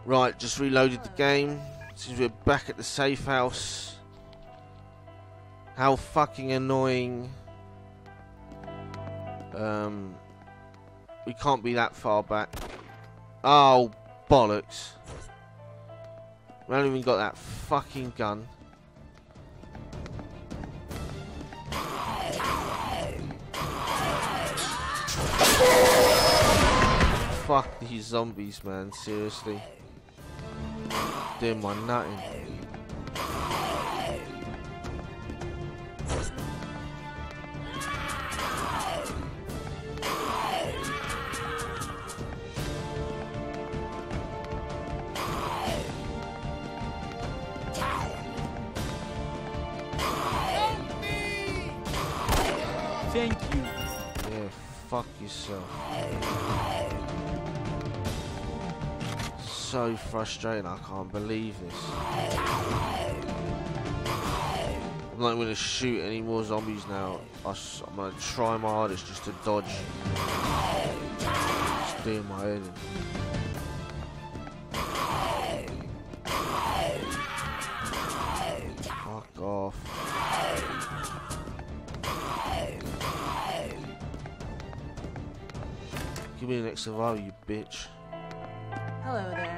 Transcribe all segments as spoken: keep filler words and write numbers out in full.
Right, just reloaded the game. Since we're back at the safe house. How fucking annoying. Um, we can't be that far back. Oh, bollocks. We haven't even got that fucking gun. Fuck these zombies, man, seriously. Doing my nutting. Thank you. Yeah, fuck yourself. So frustrating, I can't believe this. I'm not going to shoot any more zombies now. I s I'm going to try my hardest just to dodge. Just doing my head in. Fuck off. Give me the next survival, you bitch. Hello there.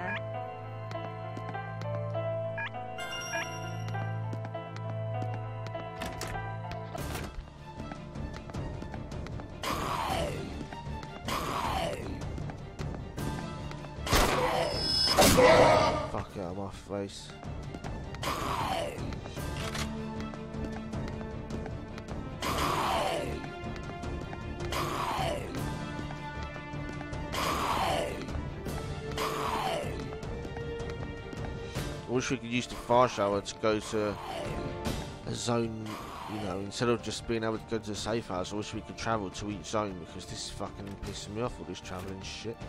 Fuck out of my face. I wish we could use the fire shower to go to a zone, you know, instead of just being able to go to the safe house. I wish we could travel to each zone, because this is fucking pissing me off, all this travelling shit.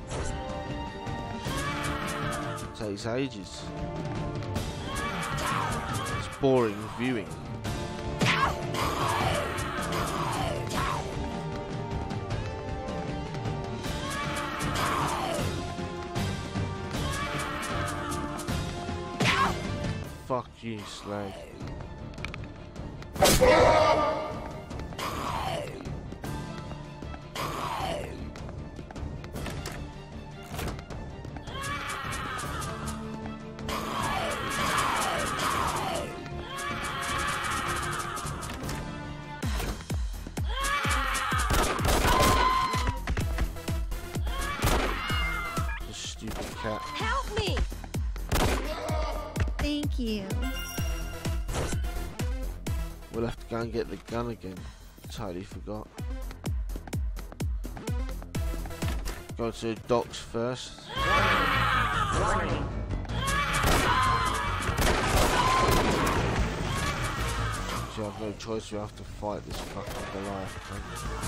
It takes ages. It's boring viewing. Fuck you, slag. The stupid cat. Help me! Thank you. We'll have to go and get the gun again. Totally forgot. Go to the docks first. Warning. So I have no choice, we have to fight this fucking Goliath cunt.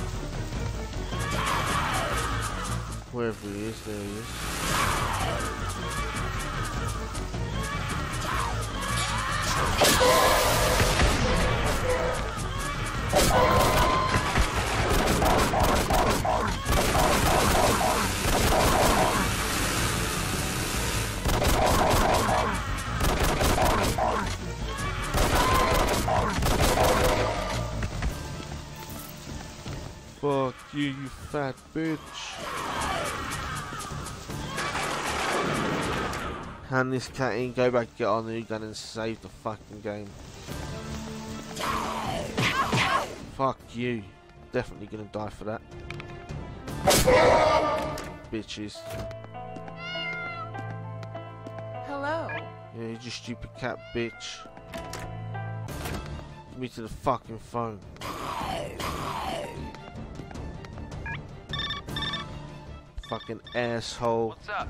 Wherever he is, there he is. Fuck you, you fat bitch. Hand this cat in, go back, get our new gun and save the fucking game. Fuck you. Definitely gonna die for that. Bitches. Hello. Yeah, you just stupid cat bitch. Get me to the fucking phone. Fucking asshole. What's up?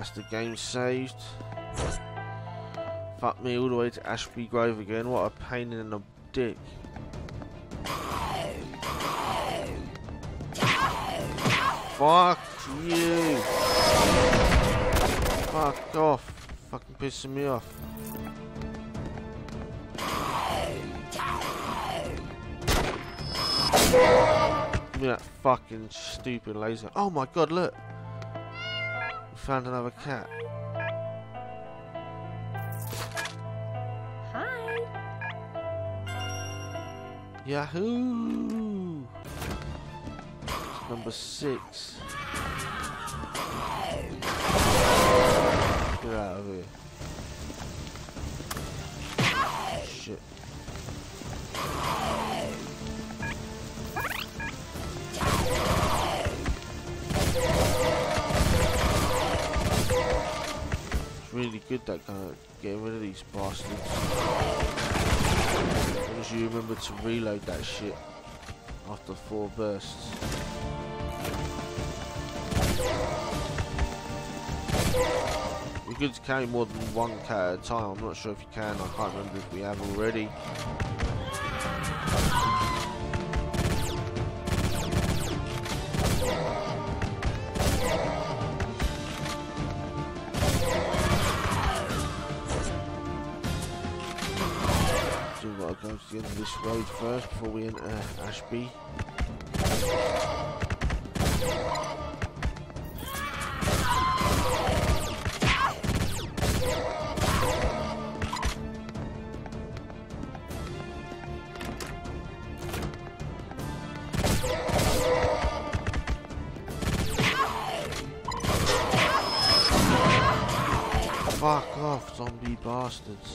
That's the game saved. Fuck me, all the way to Ashby Grove again. What a pain in the dick. Fuck you. Fuck off. Fucking pissing me off. Give me that fucking stupid laser. Oh my god, look. We found another cat. Hi. Yahoo! Number six. Get out of here. Shit. It's really good, that kind of getting rid of these bastards. As long as you remember to reload that shit after four bursts. You're good to carry more than one cat at a time. I'm not sure if you can. I can't remember if we have already. So we've got to go to the end of this road first before we enter Ashby. Fuck off, zombie bastards.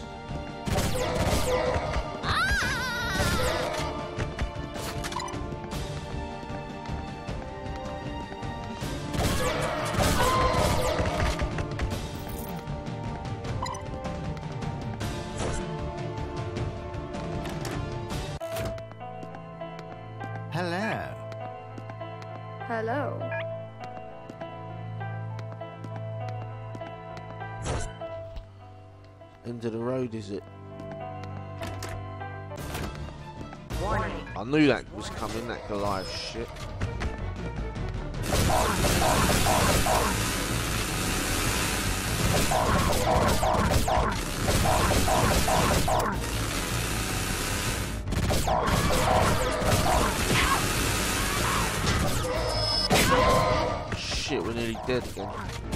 Hello. Hello. End of the road, is it? Warning. I knew that was coming, that Goliath shit. Shit, we're nearly dead again.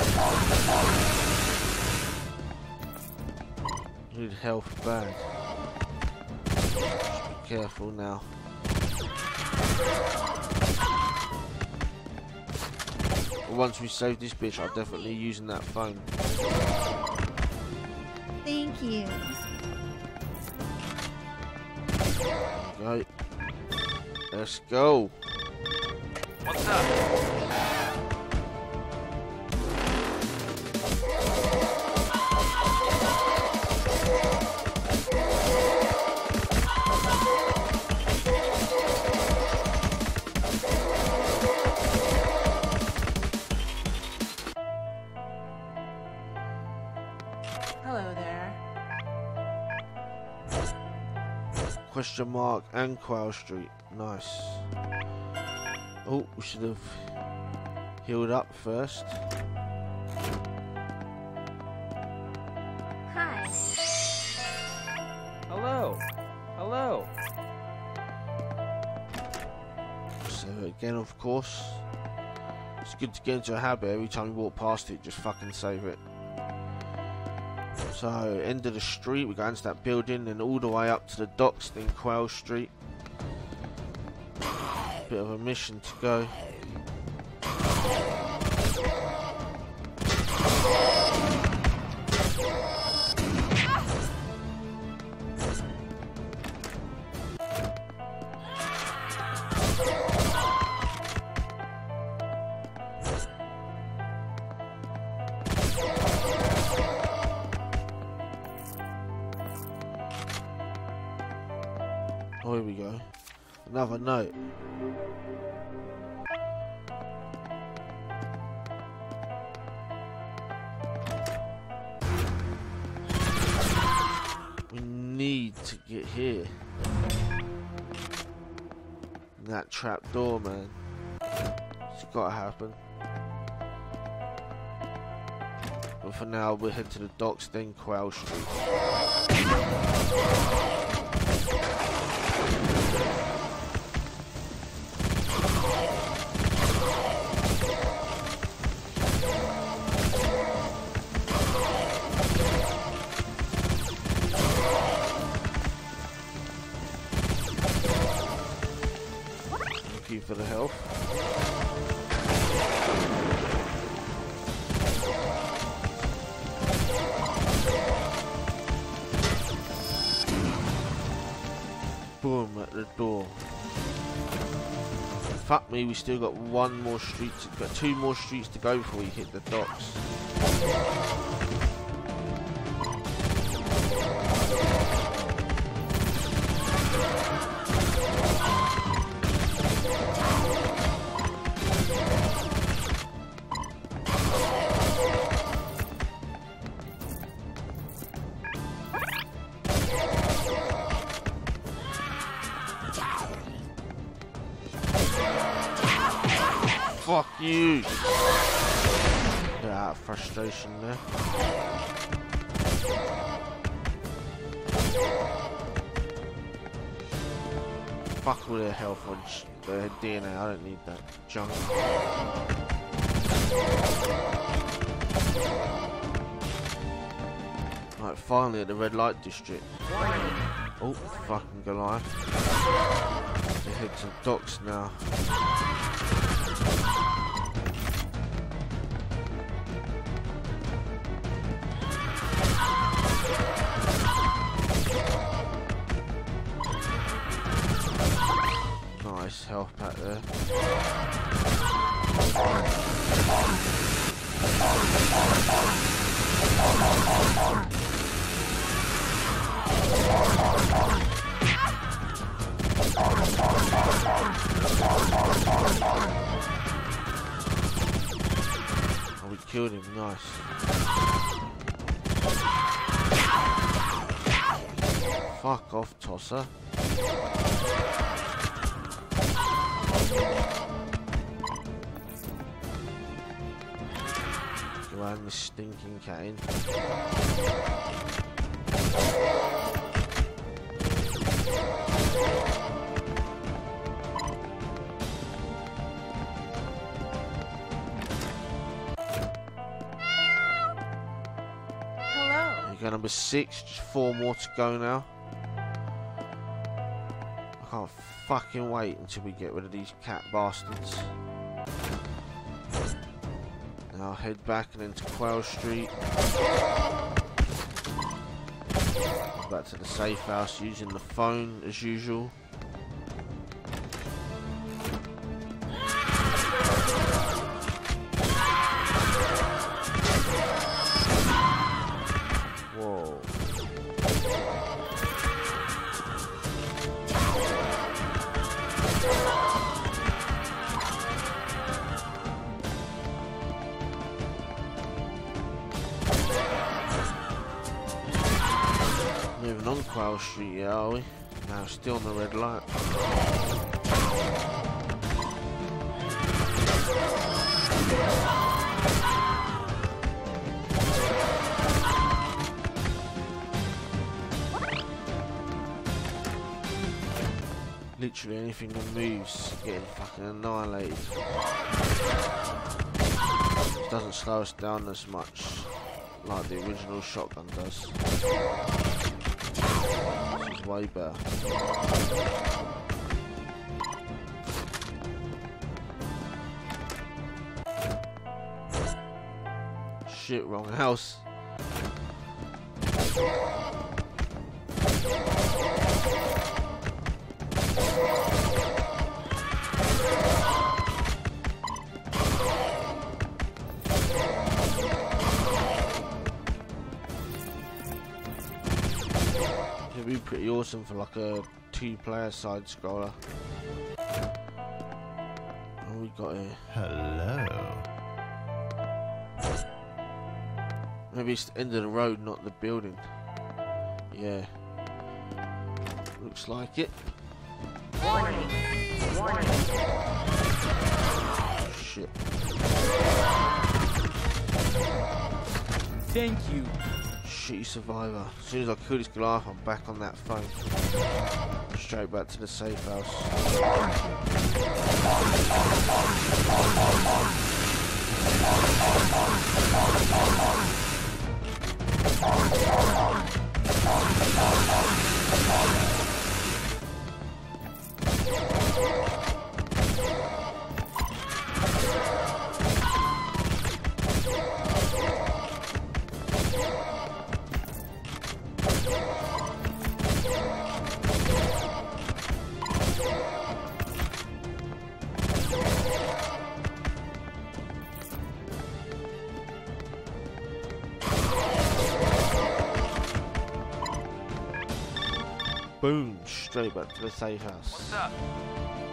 Need health bad. Just be careful now. Once we save this bitch, I'll definitely using that phone. Thank you. There you go. Let's go. What's up? Hello there. Question mark and Quail Street. Nice. Oh, we should have healed up first. Hi. Hello. Hello. Save it again, of course. It's good to get into a habit. Every time you walk past it, just fucking save it. So, end of the street, we go into that building and all the way up to the docks in Quail Street. Bit of a mission to go. Oh, here we go. Another note. need to get here. That trap door, man. It's gotta happen. But for now, we'll head to the docks, then Quail Street. Thank you for the help. Boom, at the door. Fuck me, we still got one more street to got two more streets to go before we hit the docks. Fuck you! Get out of frustration there. Fuck all their health on their D N A, I don't need that junk. Right, finally at the red light district. Oh, fucking Goliath. They head to the docks now. Nice health pack there. Oh, we killed him, nice. Fuck off, tosser. Go around this stinking cane. Hello. There you go, number six, just four more to go now. I can't fucking wait until we get rid of these cat bastards. Now head back and into Quail Street. Back to the safe house using the phone as usual. Whoa. Moving on Quail Street, yeah, are we? Now still on the red light. Literally anything that moves getting fucking annihilated. It doesn't slow us down as much like the original shotgun does. This is way better. Shit, wrong house. It'd be pretty awesome for like a two-player side scroller. What we got here? Hello. Maybe it's the end of the road, not the building. Yeah. Looks like it. Warning. Warning. Shit. Thank you. Shitty survivor. As soon as I kill this Goliath, I'm back on that phone. Straight back to the safe house. Boom, straight back to the safe house. What's up?